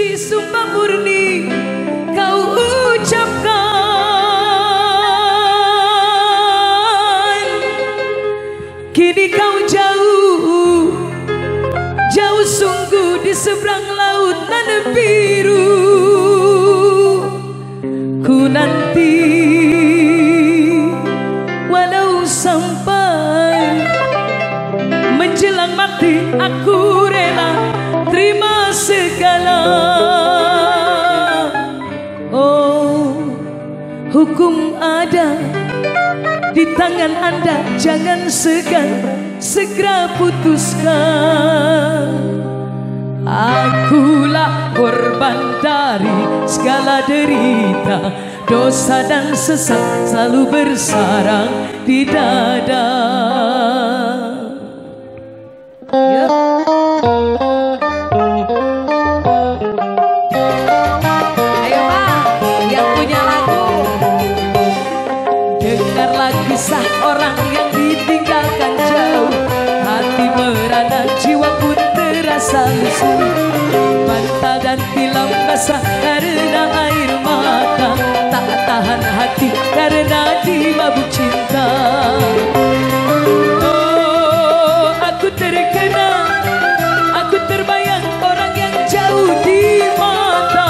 suci sumpah murni kau ucapkan. Kini kau jauh, jauh sungguh di seberang lautan biru. Ku nanti walau sampai menjelang mati, aku rela terima segala. Oh, hukum ada di tangan Anda, jangan segan, segera putuskan. Akulah korban dari segala derita, dosa dan sesat selalu bersarang di dada. Ya. Ayo Pak, yang punya lagu. Dengarlah kisah orang yang ditinggalkan jauh, hati merana, jiwa pun terasa lesu. Bantal dan tilam basah karena air mata, tak tahan hati karena dimabuk cinta. Oh, aku terkenang, aku terbayang orang yang jauh di mata.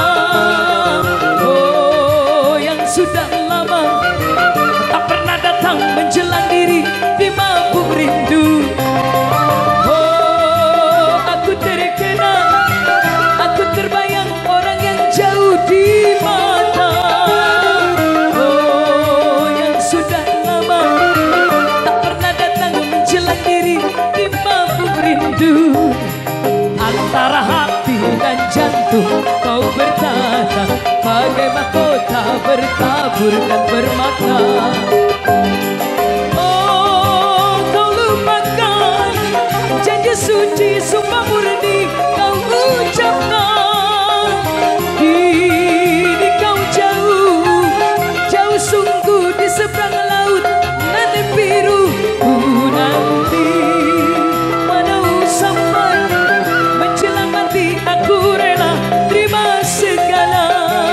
Oh, yang sudah lama tak pernah datang menjelang diri di mabuk rindu. Oh, aku terkenang, aku terbayang orang yang jauh di mata. Oh, yang sudah lama tak pernah datang menjelang diri di mabuk rindu. Antara hati dan jantung kau bertata, bagai mahkota bertabur dan bermata. Oh, kau lupakan janji suci sumpah murni kau ucapkan. Kini kau jauh, jauh sungguh di seberang laut nan biru. Ku nanti walau sampai menjelang mati, aku rela terima segala.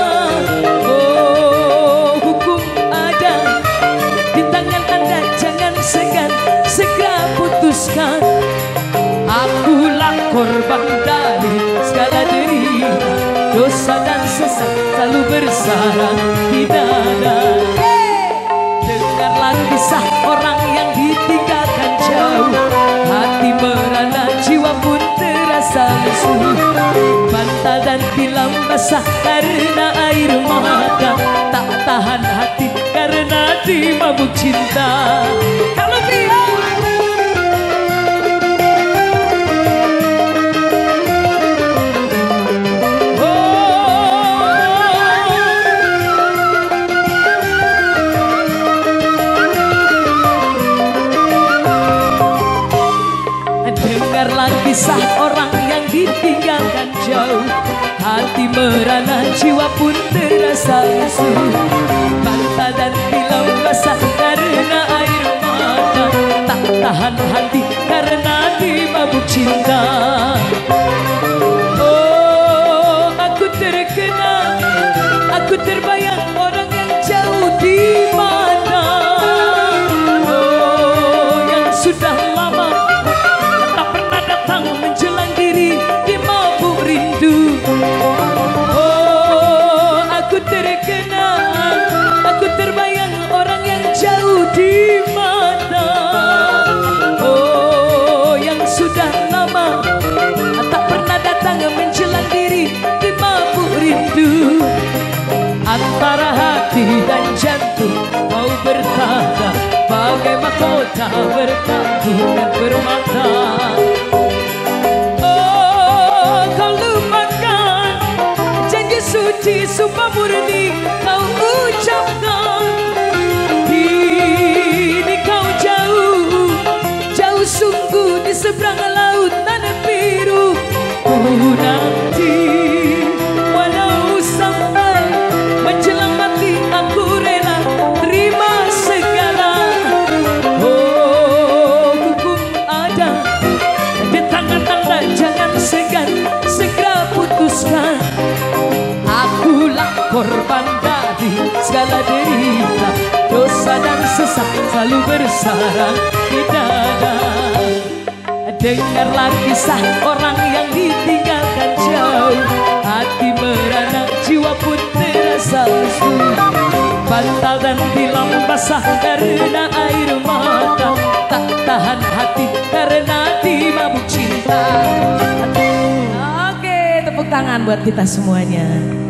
Oh, hukum ada di tangan Anda, jangan segan, segera putuskan. Akulah korban dari segala derita, dosa dan sesat selalu bersarang di dada. Dengarlah kisah orang yang ditinggalkan jauh, hati merana, jiwa pun terasa lesu. Bantal dan tilam basah karena air mata, tak tahan hati karena dimabuk cinta. Kalau dia kisah orang yang ditinggalkan jauh, hati merana, jiwa pun terasa lesu. Bantal dan tilam basah karena air mata, tak tahan hati karena dimabuk cinta. Oh, aku terkenang, aku terbayang orang yang jauh di mana. Oh, yang sudah lama menjelang diri di mabuk rindu. Oh, aku terkenang, aku terbayang orang yang jauh di mana. Oh, yang sudah lama tak pernah datang menjelang diri di mabuk rindu. Antara hati dan jantung kau bertata, bagai mahkota bertabur dan bermata. Suci sumpah murni kau ucapkan. Kini kau jauh, jauh sungguh di seberang lautan biru. Ku nanti walau sampai menjelang mati, aku rela terima segala. Oh, hukum ada di tangan Anda, jangan segan, segera putuskan. selalu bersarang di dada. Dengarlah kisah orang yang ditinggalkan jauh, hati merana, jiwa pun terasa lesu. Bantal dan tilam basah karena air mata, tak tahan hati karena dimabuk cinta. Oke, tepuk tangan buat kita semuanya.